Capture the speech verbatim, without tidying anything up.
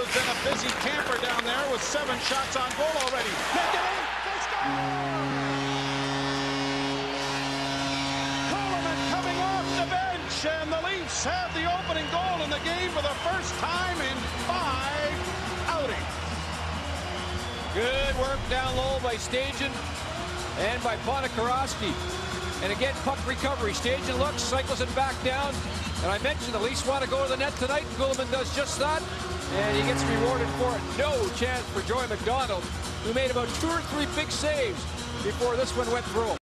have been a busy camper down there with seven shots on goal already. Kulemin coming off the bench, and the Leafs have the opening goal in the game for the first time in five outings. Good work down low by Stajan and by Ponikarovsky. And again, puck recovery. Stajan looks, cycles it back down. And I mentioned the Leafs want to go to the net tonight. Kulemin does just that. And he gets rewarded for it. No chance for Joey McDonald, who made about two or three big saves before this one went through him.